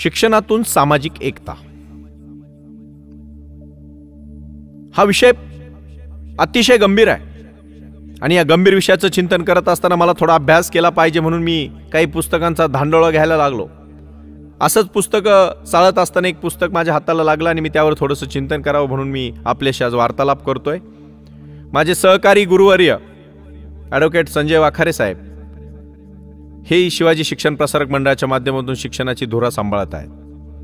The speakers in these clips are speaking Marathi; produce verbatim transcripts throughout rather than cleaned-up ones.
शिक्षणातून सामाजिक एकता हा विषय अतिशय गंभीर आहे आणि या गंभीर विषयाचं चिंतन करत असताना मला थोडा अभ्यास केला पाहिजे म्हणून मी काही पुस्तकांचा धांडोळा घ्यायला लागलो. असंच पुस्तक चालत असताना एक पुस्तक माझ्या हाताला लागलं आणि मी त्यावर थोडंसं चिंतन करावं म्हणून मी आपल्याशी आज वार्तालाप करतोय. माझे सहकारी गुरुवर्य ॲडव्होकेट संजय वाखारे साहेब हे शिवाजी शिक्षण प्रसारक मंडळाच्या माध्यमातून शिक्षणाची धुरा सांभाळत आहेत.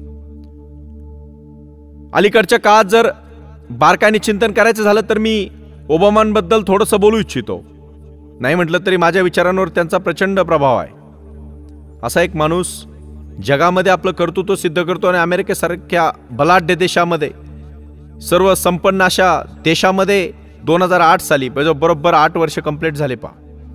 अलीकडच्या काळात जर बारकाईने चिंतन करायचं झालं तर मी ओबामांबद्दल थोडंसं बोलू इच्छितो. नाही म्हटलं तरी माझ्या विचारांवर त्यांचा प्रचंड प्रभाव आहे. असा एक माणूस जगामध्ये आपलं कर्तृत्व सिद्ध करतो आणि अमेरिकेसारख्या बलाढ्य देशामध्ये सर्व संपन्न अशा देशामध्ये दोन हजार आठ साली बरोबर आठ वर्ष कंप्लीट झाले पा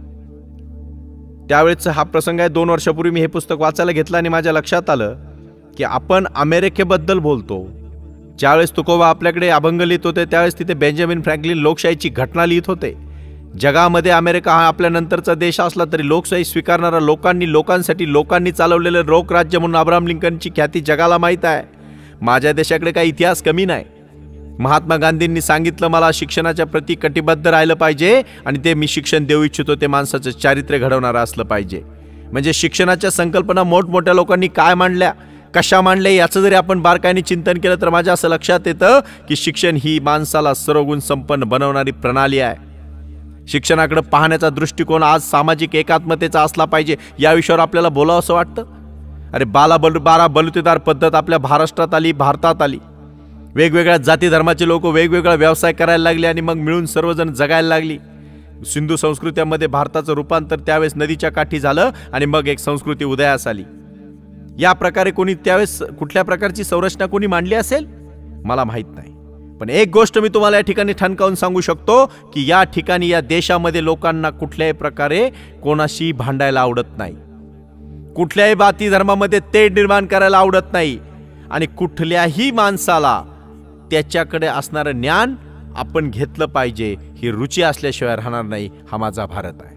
त्यावेळेचा हा प्रसंग आहे. दोन वर्षापूर्वी मी हे पुस्तक वाचायला घेतलं आणि माझ्या लक्षात आलं की आपण अमेरिकेबद्दल बोलतो. ज्यावेळेस तुकोबा आपल्याकडे अभंग लिहित होते त्यावेळेस तिथे बेंजामिन फ्रँकलिन लोकशाहीची घटना लिहित होते. जगामध्ये अमेरिका हा आपल्यानंतरचा देश असला तरी लोकशाही स्वीकारणारा लोकांनी लोकांसाठी लोकांनी चालवलेलं रोक राज्य म्हणून अब्राहम लिंकनची ख्याती जगाला माहीत आहे. माझ्या देशाकडे काही इतिहास कमी नाही. महात्मा गांधींनी सांगितलं मला शिक्षणाच्या प्रती कटिबद्ध राहिलं पाहिजे आणि ते मी शिक्षण देऊ इच्छितो ते माणसाचं चारित्र्य घडवणारं असलं पाहिजे. म्हणजे शिक्षणाच्या संकल्पना मोठमोठ्या लोकांनी काय मांडल्या कशा मांडल्या याचं जरी आपण बारकाईने चिंतन केलं तर माझ्या असं लक्षात येतं की शिक्षण ही माणसाला सर्वगुण संपन्न बनवणारी प्रणाली आहे. शिक्षणाकडे पाहण्याचा दृष्टिकोन आज सामाजिक एकात्मतेचा असला पाहिजे या विषयावर आपल्याला बोलावं असं वाटतं. अरे बाला बलु बारा बलुतेदार पद्धत आपल्या महाराष्ट्रात आली भारतात आली. वेगवेगळ्या जाती धर्माचे लोक वेगवेगळा व्यवसाय करायला लागले आणि मग मिळून सर्वजण जगायला लागली. सिंधू संस्कृतीमध्ये भारताचं रूपांतर त्यावेळेस नदीच्या काठी झालं आणि मग एक संस्कृती उदयास आली. या प्रकारे कोणी त्यावेळेस कुठल्या प्रकारची संरचना कोणी मांडली असेल मला माहीत नाही. पण एक गोष्ट मी तुम्हाला या ठिकाणी ठणकावून सांगू शकतो की या ठिकाणी या देशामध्ये लोकांना कुठल्याही प्रकारे कोणाशी भांडायला आवडत नाही. कुठल्याही जाती धर्मामध्ये तेढ निर्माण करायला आवडत नाही आणि कुठल्याही माणसाला त्याच्याकडे असणारं ज्ञान आपण घेतलं पाहिजे ही रुची असल्याशिवाय राहणार नाही. हा माझा भारत आहे.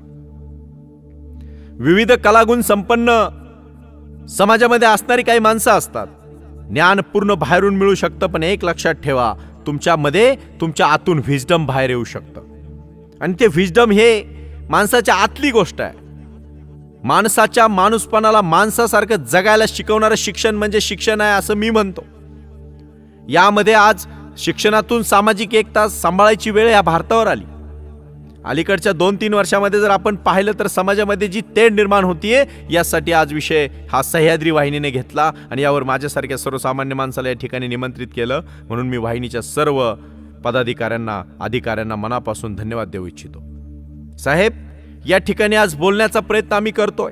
विविध कलागुण संपन्न समाजामध्ये असणारी काही माणसं असतात. ज्ञान पूर्ण बाहेरून मिळू शकतं पण एक लक्षात ठेवा तुमच्यामध्ये तुमच्या आतून विजडम बाहेर येऊ शकतं आणि ते विजडम हे माणसाच्या आतली गोष्ट आहे. माणसाच्या माणूसपणाला माणसासारखं जगायला शिकवणारं शिक्षण म्हणजे शिक्षण आहे असं मी म्हणतो. यामध्ये आज शिक्षणातून सामाजिक एकता सांभाळायची वेळ या भारतावर आली. अलीकडच्या दोन तीन वर्षामध्ये जर आपण पाहिलं तर समाजामध्ये जी तेढ निर्माण होतीये यासाठी आज विषय हा सह्याद्री वाहिनीने घेतला आणि यावर माझ्यासारख्या सर्वसामान्य माणसाला या ठिकाणी निमंत्रित केलं म्हणून मी वाहिनीच्या सर्व पदाधिकाऱ्यांना अधिकाऱ्यांना मनापासून धन्यवाद देऊ इच्छितो. साहेब या ठिकाणी आज बोलण्याचा प्रयत्न आम्ही करतोय.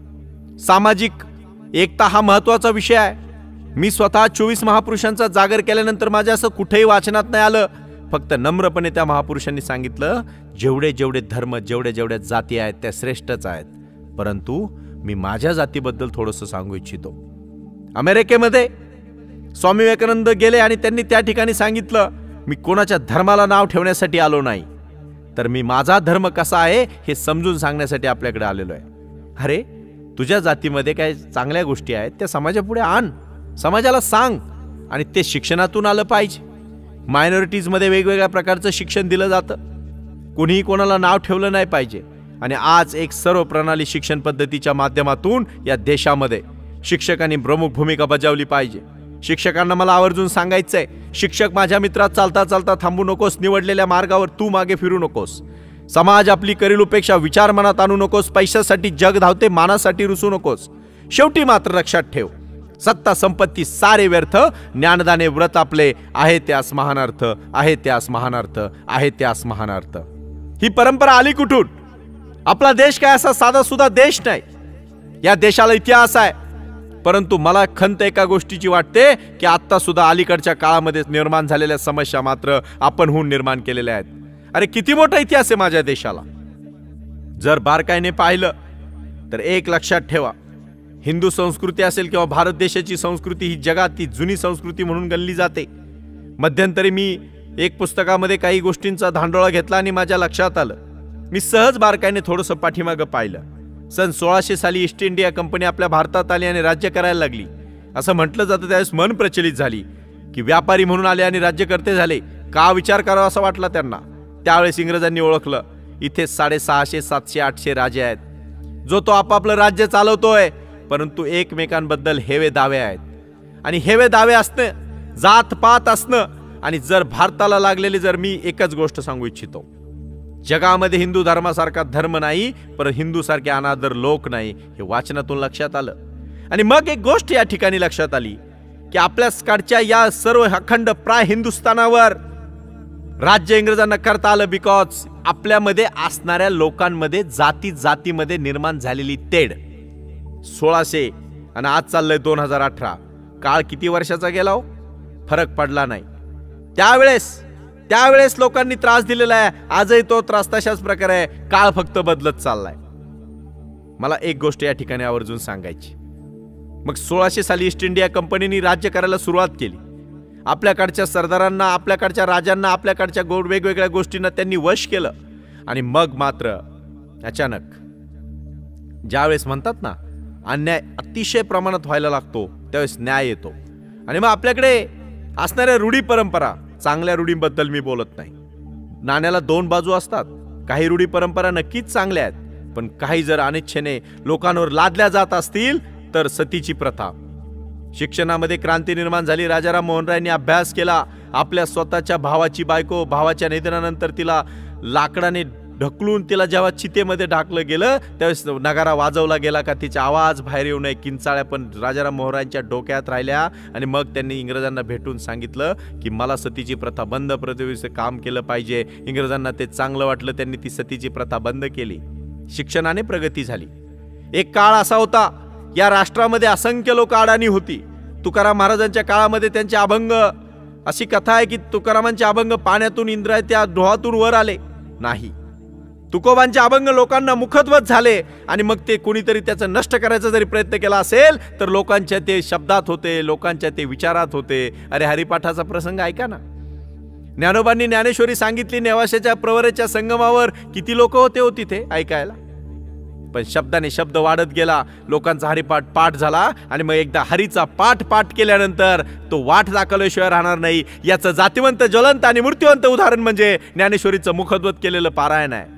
सामाजिक एकता हा महत्वाचा विषय आहे. मी स्वतः चोवीस महापुरुषांचा जागर केल्यानंतर माझ्या असं कुठेही वाचनात नाही आलं. फक्त नम्रपणे त्या महापुरुषांनी सांगितलं जेवढे जेवढे धर्म जेवढे जेवढे जाती आहेत त्या श्रेष्ठच आहेत. परंतु मी माझ्या जातीबद्दल थोडंसं सांगू इच्छितो. अमेरिकेमध्ये स्वामी विवेकानंद गेले आणि त्यांनी त्या ठिकाणी सांगितलं मी कोणाच्या धर्माला नाव ठेवण्यासाठी आलो नाही तर मी माझा धर्म कसा आहे हे समजून सांगण्यासाठी आपल्याकडे आलेलो आहे. अरे तुझ्या जातीमध्ये काय चांगल्या गोष्टी आहेत त्या समाजापुढे आण, समाजाला सांग आणि ते शिक्षणातून आलं पाहिजे. मायनॉरिटीजमध्ये वेगवेगळ्या प्रकारचं शिक्षण दिलं जातं. कोणीही कोणाला नाव ठेवलं नाही पाहिजे आणि आज एक सर्व प्रणाली शिक्षण पद्धतीच्या माध्यमातून या देशामध्ये शिक्षकांनी प्रमुख भूमिका बजावली पाहिजे. शिक्षकांना मला आवर्जून सांगायचंय शिक्षक माझ्या मित्रात चालता चालता थांबू नकोस. निवडलेल्या मार्गावर तू मागे फिरू नकोस. समाज आपली करील उपेक्षा विचार मनात आणू नकोस. पैशासाठी जग धावते मानासाठी रुसू नकोस. शेवटी मात्र लक्षात ठेव सत्ता संपत्ती सारे व्यर्थ ज्ञानदाने व्रत आपले आहे त्यास महानार्थ आहे त्यास महानार्थ आहे त्यास महानार्थ. ही परंपरा आली कुठून? आपला देश काय असा साधा सुद्धा देश नाही. या देशाला इतिहास आहे. परंतु मला खंत एका गोष्टीची वाटते की आता सुद्धा अलीकडच्या काळामध्ये निर्माण झालेल्या समस्या मात्र आपणहून निर्माण केलेल्या आहेत. अरे किती मोठा इतिहास आहे माझ्या देशाला. जर बारकाईने पाहिलं तर एक लक्षात ठेवा हिंदू संस्कृती असेल किंवा भारत देशाची संस्कृती ही जगात ती जुनी संस्कृती म्हणून गणली जाते. मध्यंतरी मी एक पुस्तकामध्ये काही गोष्टींचा धांडोळा घेतला आणि माझ्या लक्षात आलं. मी सहज बारकाईने थोडंसं पाठीमागं पाहिलं. सन सोळाशे साली ईस्ट इंडिया कंपनी आपल्या भारतात आली आणि राज्य करायला लागली. असं म्हटलं जातं त्यावेळेस मन प्रचलित झाली की व्यापारी म्हणून आले आणि राज्यकर्ते झाले. का विचार करावा असं वाटला त्यांना. त्यावेळेस इंग्रजांनी ओळखलं इथे साडेसहाशे सातशे आठशे राजे आहेत, जो तो आपापलं राज्य चालवतोय, परंतु एकमेकांबद्दल हेवे दावे आहेत. आणि हेवे दावे असणं, जात पात असणं, आणि जर भारताला लागलेली जर मी एकच गोष्ट सांगू इच्छितो, जगामध्ये हिंदू धर्मासारखा धर्म नाही, पर हिंदू सारखे अनादर लोक नाही, हे वाचनातून लक्षात आलं. आणि मग एक गोष्ट या ठिकाणी लक्षात आली की आपल्याकडच्या या सर्व अखंड प्राय हिंदुस्थानावर राज्य इंग्रजांना करता आलं बिकॉज आपल्यामध्ये असणाऱ्या लोकांमध्ये जाती जातीमध्ये निर्माण झालेली तेढ. सोळाशे आणि आज चाललंय दोन हजार अठरा, काळ किती वर्षाचा गेला हो, फरक पडला नाही. त्यावेळेस त्यावेळेस लोकांनी त्रास दिलेला आहे, आजही तो त्रास तशाच प्रकारे आहे, काळ फक्त बदलत चाललाय. मला एक गोष्ट या ठिकाणी आवर्जून सांगायची. मग सोळाशे साली ईस्ट इंडिया कंपनीने राज्य करायला सुरुवात केली. आपल्याकडच्या सरदारांना, आपल्याकडच्या राजांना, आपल्याकडच्या गोड वेगवेगळ्या गोष्टींना त्यांनी वश केलं. आणि मग मात्र अचानक ज्यावेळेस म्हणतात ना अन्याय अतिशय प्रमाणात व्हायला लागतो, त्यावेळेस न्याय येतो. आणि मग आपल्याकडे असणाऱ्या रूढी परंपरा, चांगल्या रूढींबद्दल मी बोलत नाही, नाण्याला दोन बाजू असतात. काही रूढी परंपरा नक्कीच चांगल्या आहेत, पण काही जर अनिच्छेने लोकांवर लादल्या जात असतील तर सतीची प्रथा. शिक्षणामध्ये क्रांती निर्माण झाली. राजाराम मोहन रायांनी अभ्यास केला. आपल्या स्वतःच्या भावाची बायको, भावाच्या निधनानंतर तिला लाकडाने ढकलून तिला जेव्हा चितेमध्ये ढाकलं गेलं त्यावेळेस नगारा वाजवला गेला का तिचा आवाज बाहेर येऊ नये, किंचाळ्या पण राजाराम मोहन रायांच्या डोक्यात राहिल्या. आणि मग त्यांनी इंग्रजांना भेटून सांगितलं की मला सतीची प्रथा बंद प्रदेशाचं काम केलं पाहिजे. इंग्रजांना ते चांगलं वाटलं, त्यांनी ती सतीची प्रथा बंद केली. शिक्षणाने प्रगती झाली. एक काळ असा होता या राष्ट्रामध्ये असंख्य लोक अडाणी होती. तुकाराम महाराजांच्या काळामध्ये त्यांचे अभंग, अशी कथा आहे की तुकारामांचे अभंग पाण्यातून इंद्रायत्या डोहातून वर आले नाही. तुकोबांचे अभंग लोकांना मुखद्वत झाले आणि मग ते कोणीतरी त्याचं नष्ट करायचा जरी प्रयत्न केला असेल तर लोकांच्या ते शब्दात होते, लोकांच्या ते विचारात होते. अरे हरिपाठाचा प्रसंग ऐका ना. ज्ञानोबांनी ज्ञानेश्वरी सांगितली, नेवाशाच्या प्रवरेच्या संगमावर किती लोक होते हो तिथे ऐकायला. पण शब्दाने शब्द वाढत गेला, लोकांचा हरिपाठ पाठ झाला. आणि मग एकदा हरीचा पाठ पाठ केल्यानंतर तो वाट दाखवल्याशिवाय राहणार नाही. याचं जातिवंत, ज्वलंत आणि मृत्यूवंत उदाहरण म्हणजे ज्ञानेश्वरीचं मुखद्वत केलेलं पारायण आहे.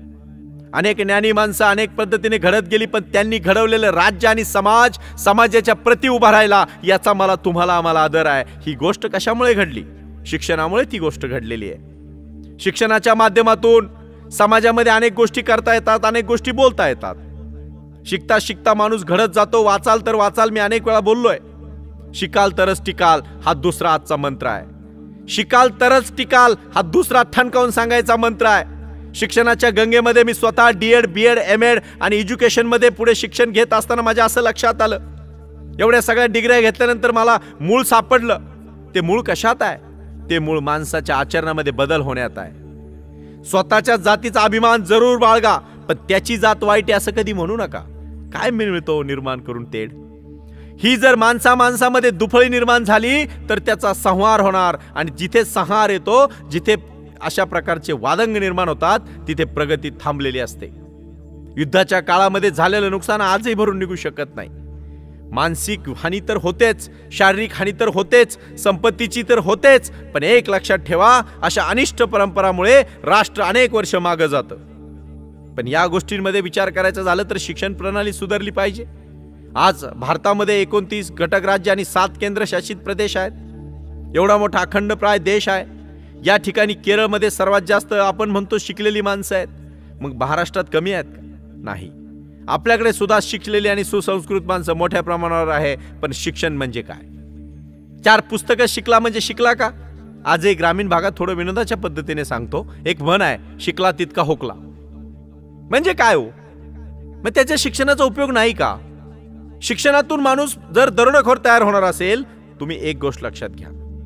अनेक ज्ञानी माणसं अनेक पद्धतीने घडत गेली, पण त्यांनी घडवलेलं राज्य आणि समाज, समाजाच्या प्रति उभा राहिला, याचा मला तुम्हाला आम्हाला आदर आहे. ही गोष्ट कशामुळे घडली? शिक्षणामुळे ती गोष्ट घडलेली आहे. शिक्षणाच्या माध्यमातून समाजामध्ये अनेक गोष्टी करता येतात, अनेक गोष्टी बोलता येतात. शिकता शिकता माणूस घडत जातो. वाचाल तर वाचाल, मी अनेक वेळा बोललोय. शिकाल तरच टिकाल हा दुसरा आजचा मंत्र आहे. शिकाल तरच टिकाल हा दुसरा ठणकावून सांगायचा मंत्र आहे. शिक्षणाच्या गंगेमध्ये मी स्वतः डीएड, बीएड, एमएड आणि एज्युकेशन मध्ये पुढे शिक्षण घेत असताना माझ्या असं लक्षात आलं, एवढ्या सगळ्या डिग्र्या घेतल्यानंतर मला मूळ सापडलं. ते मूळ कशात आहे? ते मूळ माणसाच्या आचरणामध्ये बदल होण्यात आहे. स्वतःच्या जातीचा अभिमान जरूर बाळगा, पण त्याची जात वाईट आहे असं कधी म्हणू नका. काय मिळतो निर्माण करून तेढ? ही जर माणसा माणसामध्ये दुफळी निर्माण झाली तर त्याचा संहार होणार. आणि जिथे संहार येतो, जिथे अशा प्रकारचे वादंग निर्माण होतात, तिथे प्रगती थांबलेली असते. युद्धाच्या काळामध्ये झालेलं नुकसान आजही भरून निघू शकत नाही. मानसिक हानी तर होतेच, शारीरिक हानी तर होतेच, संपत्तीची तर होतेच. पण एक लक्षात ठेवा, अशा अनिष्ट परंपरामुळे राष्ट्र अनेक वर्ष मागे जातं. पण या गोष्टींमध्ये विचार करायचा झालं तर शिक्षण प्रणाली सुधारली पाहिजे. आज भारतामध्ये एकोणतीस घटक राज्य आणि सात केंद्रशासित प्रदेश आहेत. एवढा मोठा अखंडप्राय देश आहे. या ठिकाणी केरळमध्ये सर्वात जास्त आपण म्हणतो शिकलेली माणसं आहेत. मग महाराष्ट्रात कमी आहेत का? नाही. आपल्याकडे सुद्धा शिकलेली आणि सुसंस्कृत माणसं मोठ्या प्रमाणावर आहे. पण शिक्षण म्हणजे काय? चार पुस्तकं शिकला म्हणजे शिकला का? आजही ग्रामीण भागात थोडं विनोदाच्या पद्धतीने सांगतो, एक म्हण आहे, शिकला तितका होकला. म्हणजे काय हो? मग त्याच्या शिक्षणाचा उपयोग नाही का? शिक्षणातून माणूस जर दरोडेखोर तयार होणार असेल, तुम्ही एक गोष्ट लक्षात घ्या.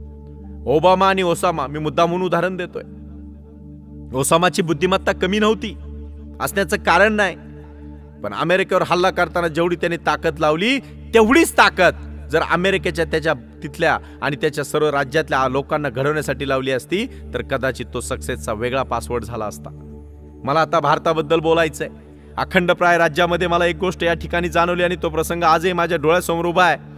ओबामा आणि ओसामा, मी मुद्दा म्हणून उदाहरण देतोय. ओसामाची बुद्धिमत्ता कमी नव्हती असण्याचं कारण नाही, पण अमेरिकेवर हल्ला करताना जेवढी त्याने ताकद लावली तेवढीच ताकद जर अमेरिकेच्या त्याच्या तिथल्या आणि त्याच्या सर्व राज्यातल्या लोकांना घडवण्यासाठी लावली असती तर कदाचित तो सक्सेसचा वेगळा पासवर्ड झाला असता. मला आता भारताबद्दल बोलायचंय. अखंडप्राय राज्यामध्ये मला एक गोष्ट या ठिकाणी जाणवली आणि तो प्रसंग आजही माझ्या डोळ्यासमोर उभा आहे.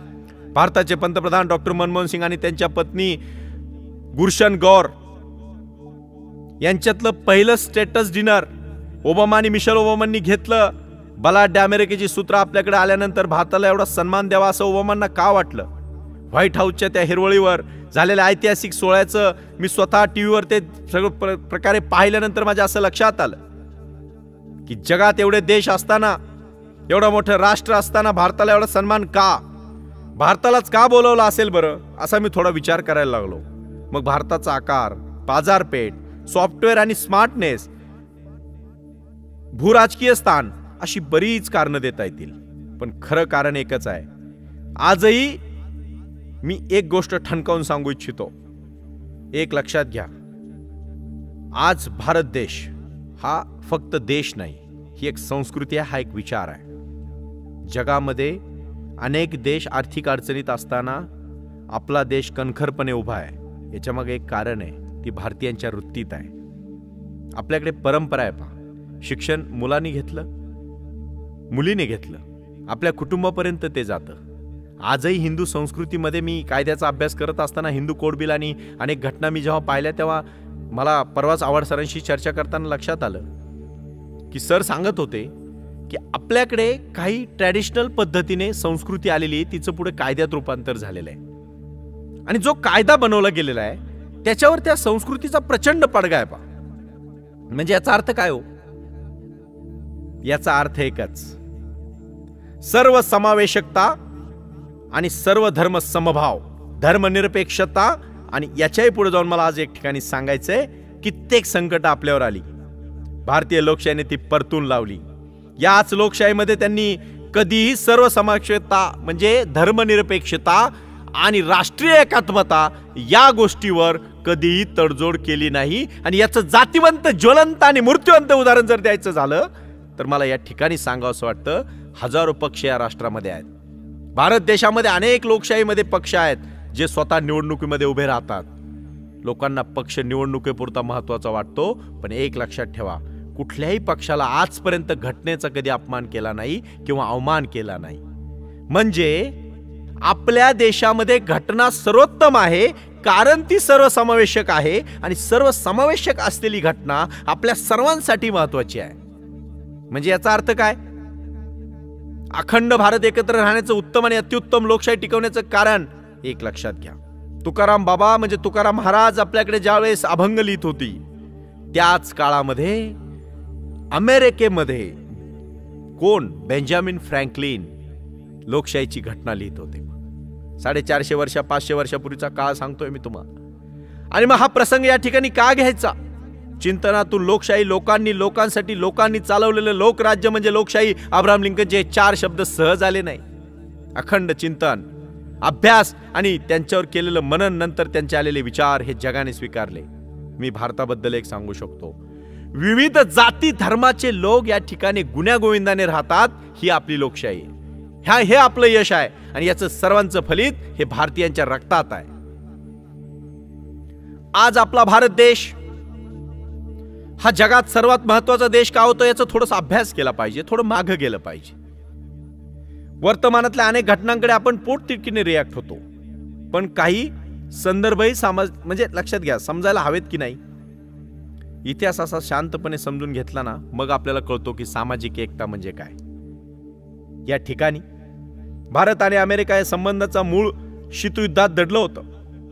भारताचे पंतप्रधान डॉक्टर मनमोहन सिंग आणि त्यांच्या पत्नी गुरशन गौर यांच्यातलं पहिलं स्टेटस डिनर ओबामा आणि मिशेल ओबामांनी घेतलं. बलाढ्य अमेरिकेची सूत्र आपल्याकडे आल्यानंतर भारताला एवढा सन्मान द्यावा असं ओबामांना का वाटलं? व्हाईट हाऊसच्या त्या हिरवळीवर झालेल्या ऐतिहासिक सोहळ्याचं मी स्वतः टीव्हीवर ते सगळं प्रकारे पाहिल्यानंतर माझ्या असं लक्षात आलं की जगात एवढे देश असताना, एवढं मोठं राष्ट्र असताना भारताला एवढा सन्मान का, भारतालाच का बोलवलं असेल बरं, असा मी थोडा विचार करायला लागलो. मग भारताचा आकार, बाजारपेठ, सॉफ्टवेअर आणि स्मार्टनेस, भूराजकीय स्थान अशी बरीच कारणं देता येतील. पण खरं कारण एकच आहे. आजही मी एक गोष्ट ठणकावून सांगू इच्छितो. एक लक्षात घ्या, आज भारत देश हा फक्त देश नाही, ही एक संस्कृती आहे, हा एक विचार आहे. जगामध्ये अनेक देश आर्थिक अडचणीत असताना आपला देश कणखरपणे उभा आहे. याच्यामागे एक कारण आहे, ती भारतीयांच्या वृत्तीत आहे. आपल्याकडे परंपरा आहे. पहा, शिक्षण मुलांनी घेतलं, मुलीने घेतलं, आपल्या कुटुंबापर्यंत ते जातं. आजही हिंदू संस्कृतीमध्ये मी कायद्याचा अभ्यास करत असताना हिंदू कोड बिल आणि अनेक घटना मी जेव्हा पाहिल्या तेव्हा मला परवाच आव्हाड सरांशी चर्चा करताना लक्षात आलं की सर सांगत होते की आपल्याकडे काही ट्रॅडिशनल पद्धतीने संस्कृती आलेली आहे, तिचं पुढे कायद्यात रूपांतर झालेलं आहे. आणि जो कायदा बनवला गेलेला आहे त्याच्यावर त्या संस्कृतीचा प्रचंड पडगा आहे. पा म्हणजे याचा अर्थ काय हो? याचा अर्थ एकच, सर्व समावेशकता आणि सर्व धर्म समभाव, धर्मनिरपेक्षता. आणि याच्याही पुढे जाऊन मला आज एक ठिकाणी सांगायचंय, कित्येक संकट आपल्यावर आली, भारतीय लोकशाहीने ती परतून लावली. याच लोकशाहीमध्ये त्यांनी कधीही सर्व समावेशकता म्हणजे धर्मनिरपेक्षता आणि राष्ट्रीय एकात्मता या गोष्टीवर कधीही तडजोड केली नाही. आणि याचं जातीवंत, ज्वलंत आणि मृत्यूवंत उदाहरण जर द्यायचं झालं तर मला या ठिकाणी सांगावं असं वाटतं, हजारो पक्ष या राष्ट्रामध्ये आहेत. भारत देशामध्ये अनेक लोकशाहीमध्ये पक्ष आहेत जे स्वतः निवडणुकीमध्ये उभे राहतात. लोकांना पक्ष निवडणुकीपुरता महत्वाचा वाटतो, पण एक लक्षात ठेवा, कुठल्याही पक्षाला आजपर्यंत घटनेचा कधी अपमान केला नाही किंवा अवमान केला नाही. म्हणजे आपल्या देशामध्ये घटना सर्वोत्तम आहे कारण ती सर्वसमावेशक आहे. आणि सर्वसमावेशक असलेली घटना आपल्या सर्वांसाठी महत्वाची आहे. म्हणजे याचा अर्थ काय? अखंड भारत एकत्र राहण्याचं उत्तम आणि अत्युत्तम लोकशाही टिकवण्याचं कारण एक लक्षात घ्या. तुकाराम बाबा म्हणजे तुकाराम महाराज आपल्याकडे ज्यावेळेस अभंग लिहित होती त्याच काळामध्ये अमेरिकेमध्ये कोण? बेंजामिन फ्रँकलिन लोकशाहीची घटना लिहित होते. साडेचारशे वर्ष पाचशे वर्षापूर्वीचा काळ सांगतोय मी तुम्हाला. आणि मग हा प्रसंग या ठिकाणी का घ्यायचा? चिंतनातून लोकशाही, लोकांनी, लोकांसाठी, लोकांनी चालवलेलं लोकराज्य म्हणजे लोकशाही. अब्राहम लिंकनचे चार शब्द सहज आले नाही. अखंड चिंतन, अभ्यास आणि त्यांच्यावर केलेलं मनन, नंतर त्यांचे आलेले विचार हे जगाने स्वीकारले. मी भारताबद्दल एक सांगू शकतो, विविध जाती धर्माचे लोक या ठिकाणी गुण्यागोविंदाने राहतात. ही आपली लोकशाही, ह्या हे आपलं यश आहे. आणि याचं सर्वांचं फलित हे भारतीयांच्या रक्तात आहे. आज आपला भारत देश हा जगात सर्वात महत्वाचा देश का होतो याचा थोडासा अभ्यास केला पाहिजे, थोडं मागं गेलं पाहिजे. वर्तमानातल्या अनेक घटनांकडे आपण पोटतिडकीने रिॲक्ट होतो, पण काही संदर्भही समज म्हणजे लक्षात घ्या, समजायला हवेत की नाही. इतिहास असा शांतपणे समजून घेतला ना, मग आपल्याला कळतो की सामाजिक एकता म्हणजे काय. या ठिकाणी भारत आणि अमेरिका या संबंधाचा मूळ शीतयुद्धात दडलं होतं.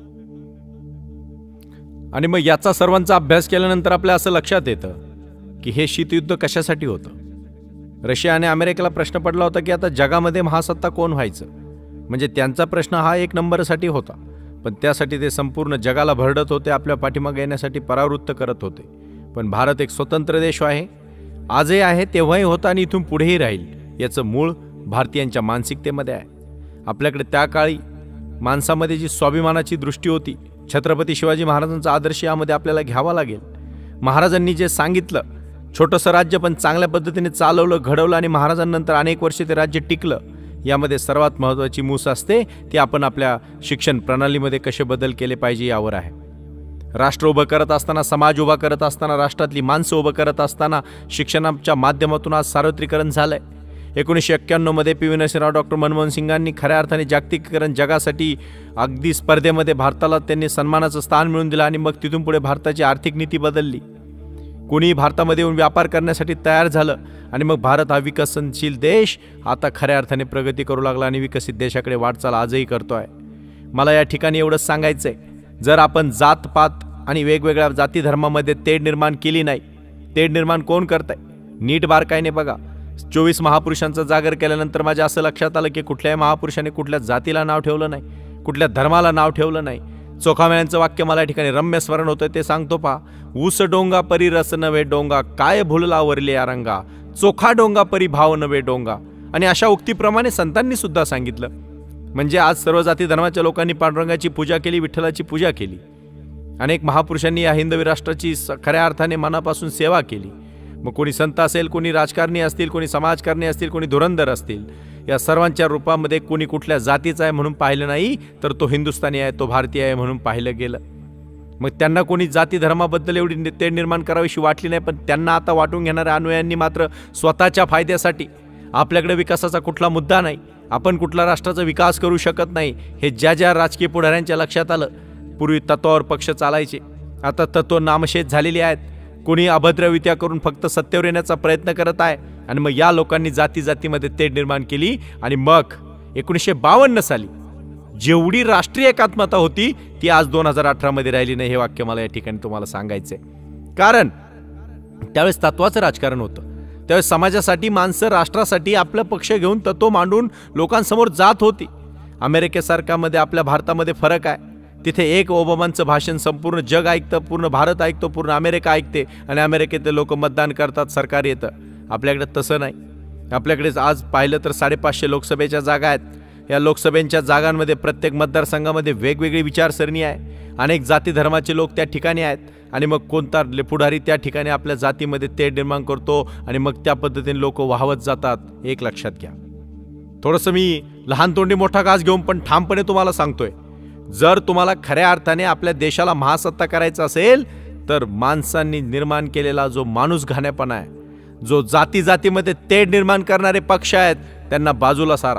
आणि मग याचा सर्वांचा अभ्यास केल्यानंतर आपल्याला असं लक्षात येतं की हे शीतयुद्ध कशासाठी होतं. रशिया आणि अमेरिकेला प्रश्न पडला होता की आता जगामध्ये महासत्ता कोण व्हायचं. म्हणजे त्यांचा प्रश्न हा एक नंबरसाठी होता, पण त्यासाठी ते संपूर्ण जगाला भरडत होते, आपल्या पाठीमागे येण्यासाठी परावृत्त करत होते. पण भारत एक स्वतंत्र देश आहे, आजही आहे, तेव्हाही होता आणि इथून पुढेही राहील. याचं मूळ भारतीयांच्या मानसिकतेमध्ये आहे. आपल्याकडे त्या काळी माणसामध्ये जी स्वाभिमानाची दृष्टी होती, छत्रपती शिवाजी महाराजांचा आदर्श यामध्ये आपल्याला घ्यावा लागेल. महाराजांनी जे सांगितलं, छोटंसं राज्य पण चांगल्या पद्धतीने चालवलं, घडवलं आणि महाराजांनंतर अनेक वर्षे ते राज्य टिकलं. यामध्ये सर्वात महत्त्वाची मूस असते ती आपण आपल्या शिक्षण प्रणालीमध्ये कसे बदल केले पाहिजे यावर आहे. राष्ट्र उभं करत असताना, समाज उभा करत असताना, राष्ट्रातली माणसं उभं करत असताना शिक्षणाच्या माध्यमातून आज सार्वत्रिकरण झालंय. एकोणीसशे एक्क्याण्णवमध्ये P V Narasimharao, doctor Manmohan सिंगांनी खऱ्या अर्थाने जागतिकीकरण जगासाठी अगदी स्पर्धेमध्ये भारताला त्यांनी सन्मानाचं स्थान मिळवून दिलं आणि मग तिथून पुढे भारताची आर्थिक नीती बदलली. कोणी भारतामध्ये येऊन व्यापार करण्यासाठी तयार झालं आणि मग भारत हा विकसनशील देश आता खऱ्या अर्थाने प्रगती करू लागला आणि विकसित देशाकडे वाटचाल आजही करतोय. मला या ठिकाणी एवढंच सांगायचंय, जर आपण जातपात आणि वेगवेगळ्या जाती धर्मामध्ये तेढ निर्माण केली नाही, तेढ निर्माण कोण करताय? नीट बारकाईने बघा. चोवीस महापुरुषांचा जागर केल्यानंतर माझ्या असं लक्षात आलं की कुठल्याही महापुरुषाने कुठल्या जातीला नाव ठेवलं नाही, कुठल्या धर्माला नाव ठेवलं नाही. चोखामेळ्यांचं वाक्य मला या ठिकाणी रम्य स्मरण होतं, ते सांगतो पहा. ऊस डोंगा परी रस नव्हे डोंगा, काय भुलला वरले या रंगा, चोखा डोंगा परी भाव नव्हे डोंगा. आणि अशा उक्तीप्रमाणे संतांनी सुद्धा सांगितलं. म्हणजे आज सर्व जाती धर्माच्या लोकांनी पांडुरंगाची पूजा केली, विठ्ठलाची पूजा केली. अनेक महापुरुषांनी या हिंदवी राष्ट्राची खऱ्या अर्थाने मनापासून सेवा केली. मग कोणी संत असेल, कोणी राजकारणी असतील, कोणी समाजकारणी असतील, कोणी धुरंधर असतील, या सर्वांच्या रूपामध्ये कोणी कुठल्या जातीचा आहे म्हणून पाहिलं नाही, तर तो हिंदुस्थानी आहे, तो भारतीय आहे म्हणून पाहिलं गेलं. मग त्यांना कोणी जाती धर्माबद्दल एवढी तेढ निर्माण करावीशी वाटली नाही, पण त्यांना आता वाटून घेणाऱ्या अनुयायांनी मात्र स्वतःच्या फायद्यासाठी, आपल्याकडे विकासाचा कुठला मुद्दा नाही, आपण कुठला राष्ट्राचा विकास करू शकत नाही, हे ज्या ज्या राजकीय पुढाऱ्यांच्या लक्षात आलं. पूर्वी तत्वावर पक्ष चालायचे, आता तत्व नामशेष झालेली आहेत. कोणी अभद्रवित्या करून फक्त सत्तेवर येण्याचा प्रयत्न करत आहे. आणि मग या लोकांनी जाती जातीमध्ये तेढ निर्माण केली आणि मग एकोणीसशे बावन्न साली जेवढी राष्ट्रीय एकात्मता होती ती आज दोन हजार अठरा मध्ये राहिली नाही. हे वाक्य मला या ठिकाणी तुम्हाला सांगायचंय. कारण त्यावेळेस तत्वाचं राजकारण होतं. त्यावेळेस समाजासाठी माणसं राष्ट्रासाठी आपलं पक्ष घेऊन तत्व मांडून लोकांसमोर जात होती. अमेरिकेसारखा मध्ये आपल्या भारतामध्ये फरक आहे. तिथे एक ओबामांचं भाषण संपूर्ण जग ऐकतं, पूर्ण भारत ऐकतो, पूर्ण अमेरिका ऐकते आणि अमेरिकेतले लोक मतदान करतात, सरकार येतं. आपल्याकडे तसं नाही. आपल्याकडे आज पाहिलं तर साडेपाचशे लोकसभेच्या जागा आहेत. या लोकसभेच्या जागांमध्ये प्रत्येक मतदारसंघामध्ये वेगवेगळी विचारसरणी आहे. अनेक जाती धर्माचे लोक त्या ठिकाणी आहेत आणि मग कोणता पुढारी त्या ठिकाणी आपल्या जातीमध्ये तेढ निर्माण करतो आणि मग त्या पद्धतीने लोक वाहवत जातात. एक लक्षात घ्या. थोडंसं मी लहान तोंडी मोठा घास घेऊन पण ठामपणे तुम्हाला सांगतोय, जर तुम्हाला खऱ्या अर्थाने आपल्या देशाला महासत्ता करायचा असेल तर माणसांनी निर्माण केलेला जो माणूस घाणेपणा आहे, जो जाती जातीमध्ये तेढ निर्माण करणारे पक्ष आहेत, त्यांना बाजूला सारा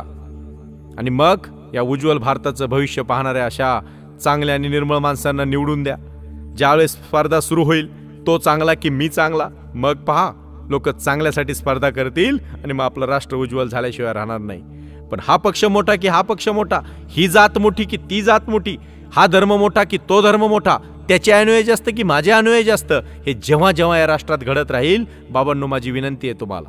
आणि मग या उज्ज्वल भारताचं भविष्य पाहणाऱ्या अशा चांगल्या आणि निर्मळ माणसांना निवडून द्या. ज्यावेळेस स्पर्धा सुरू होईल, तो चांगला की मी चांगला, मग पहा लोक चांगल्यासाठी स्पर्धा करतील आणि मग आपलं राष्ट्र उज्ज्वल झाल्याशिवाय राहणार नाही. पण हा पक्ष मोठा की हा पक्ष मोठा, ही जात मोठी की ती जात मोठी, हा धर्म मोठा की तो धर्म मोठा, त्याचे अनुयायी जास्त की माझे अनुयायी जास्त, हे जेव्हा जेव्हा या राष्ट्रात घडत राहील, बाबांनो माझी विनंती आहे तुम्हाला,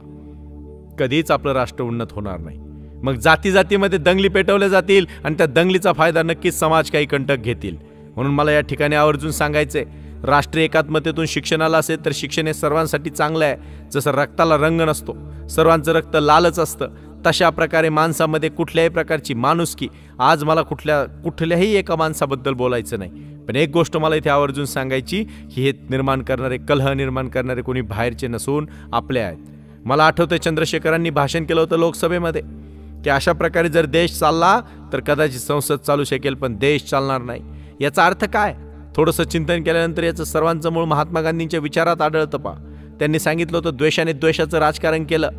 कधीच आपलं राष्ट्र उन्नत होणार नाही. मग जाती जातीमध्ये दंगली पेटवल्या जातील आणि त्या दंगलीचा फायदा नक्कीच समाज काही कंटक घेतील. म्हणून मला या ठिकाणी आवर्जून सांगायचंय, राष्ट्रीय एकात्मतेतून शिक्षणाला असेल तर शिक्षण हे सर्वांसाठी चांगलं आहे. जसं रक्ताला रंग नसतो, सर्वांचं रक्त लालच असतं, तशा प्रकारे माणसामध्ये कुठल्याही प्रकारची माणुसकी, आज मला कुठल्या कुठल्याही एका माणसाबद्दल बोलायचं नाही, पण एक गोष्ट मला इथे आवर्जून सांगायची की हे निर्माण करणारे, कलह निर्माण करणारे कोणी बाहेरचे नसून आपले आहेत. मला आठवतंय चंद्रशेखरांनी भाषण केलं होतं लोकसभेमध्ये की अशा प्रकारे जर देश चालला तर कदाचित संसद चालू शकेल, पण देश चालणार नाही. याचा अर्थ काय? थोडंसं चिंतन केल्यानंतर याचं सर्वांचं मूळ महात्मा गांधींच्या विचारात आढळतं. पा त्यांनी सांगितलं होतं, द्वेषाने द्वेषाचं राजकारण केलं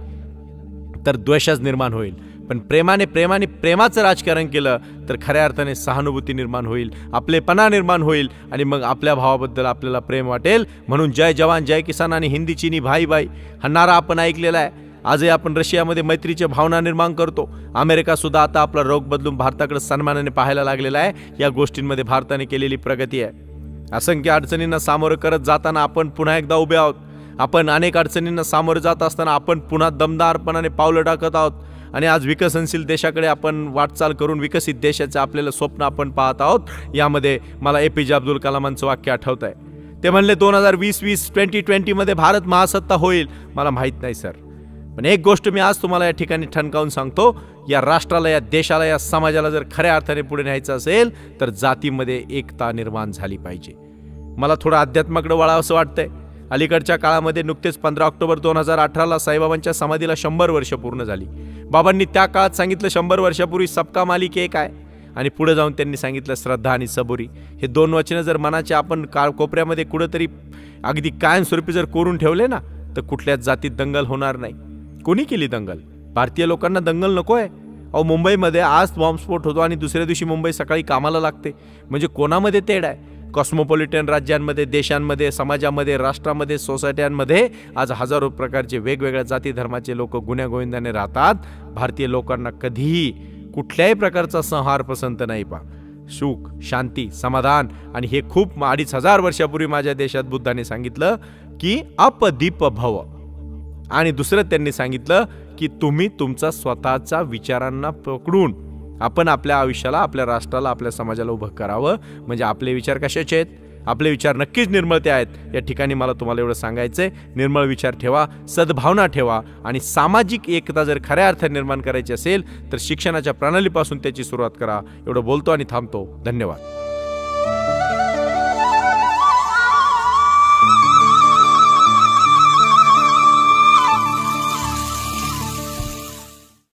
तर द्वेषच निर्माण होईल, पण प्रेमाने प्रेमाने प्रेमाचं राजकारण केलं तर खऱ्या अर्थाने सहानुभूती निर्माण होईल, आपलेपणा निर्माण होईल आणि मग आपल्या भावाबद्दल आपल्याला प्रेम वाटेल. म्हणून जय जवान जय किसान आणि हिंदी चीनी भाई भाई हा नारा आपण ऐकलेला आहे. आजही आपण रशियामध्ये मैत्रीच्या भावना निर्माण करतो. अमेरिका सुद्धा आता आपला रोग बदलून भारताकडे सन्मानाने पाहायला लागलेला आहे. या गोष्टींमध्ये भारताने केलेली प्रगती आहे. असंख्य अडचणींना सामोरं करत जाताना आपण पुन्हा एकदा उभे आहोत. आपण अनेक अडचणींना सामोरं जात असताना आपण पुन्हा दमदारपणाने पावलं टाकत आहोत आणि आज विकसनशील देशाकडे आपण वाटचाल करून विकसित देशाचं आपल्याला स्वप्न आपण पाहत आहोत. यामध्ये मला ए पी जे अब्दुल कलामांचं वाक्य आठवत आहे. ते म्हणले दोन हजार वीस वीस ट्वेंटी ट्वेंटीमध्ये भारत महासत्ता होईल. मला माहीत नाही सर, पण एक गोष्ट मी आज तुम्हाला या ठिकाणी ठणकावून सांगतो, या राष्ट्राला, या देशाला, या समाजाला जर खऱ्या अर्थाने पुढे न्यायचं असेल तर जातीमध्ये एकता निर्माण झाली पाहिजे. मला थोडं अध्यात्माकडे वळावं असं वाटतंय. अलीकडच्या काळामध्ये नुकतेच पंधरा ऑक्टोबर दोन हजार अठराला साईबाबांच्या समाधीला शंभर वर्ष पूर्ण झाली. बाबांनी त्या काळात सांगितलं शंभर वर्षापूर्वी सबका मालिक एक आहे आणि पुढे जाऊन त्यांनी सांगितलं श्रद्धा आणि सबुरी. हे दोन वचनं जर मनाच्या आपण काळ कोपऱ्यामध्ये कुठंतरी अगदी कायमस्वरूपी जर कोरून ठेवले ना तर कुठल्याच जातीत दंगल होणार नाही. कोणी केली दंगल? भारतीय लोकांना दंगल नको आहे? अहो, मुंबईमध्ये आज बॉम्बस्फोट होतो आणि दुसऱ्या दिवशी मुंबई सकाळी कामाला लागते. म्हणजे कोणामध्ये तेढ आहे? कॉस्मोपॉलिटन राज्यांमध्ये, देशांमध्ये, समाजामध्ये, राष्ट्रामध्ये, सोसायट्यांमध्ये आज हजारो प्रकारचे वेगवेगळ्या जाती धर्माचे लोक गुण्यागोविंदाने राहतात. भारतीय लोकांना कधीही कुठल्याही प्रकारचा संहार पसंत नाही. पा सुख, शांती, समाधान. आणि हे खूप अडीच हजार वर्षापूर्वी माझ्या देशात बुद्धाने सांगितलं की अपदीप भव. आणि दुसरं त्यांनी सांगितलं की तुम्ही तुमचा स्वतःचा विचारांना पकडून आपण आपल्या आयुष्याला, आपल्या राष्ट्राला, आपल्या समाजाला उभं करावं. म्हणजे आपले विचार कशाचे आहेत? आपले विचार नक्कीच निर्मळते आहेत. या ठिकाणी मला तुम्हाला एवढं सांगायचंय, निर्मळ विचार ठेवा, सद्भावना ठेवा. आणि सामाजिक एकता जर खऱ्या अर्थाने निर्माण करायची असेल तर शिक्षणाच्या प्रणालीपासून त्याची सुरुवात करा. एवढं बोलतो आणि थांबतो. धन्यवाद.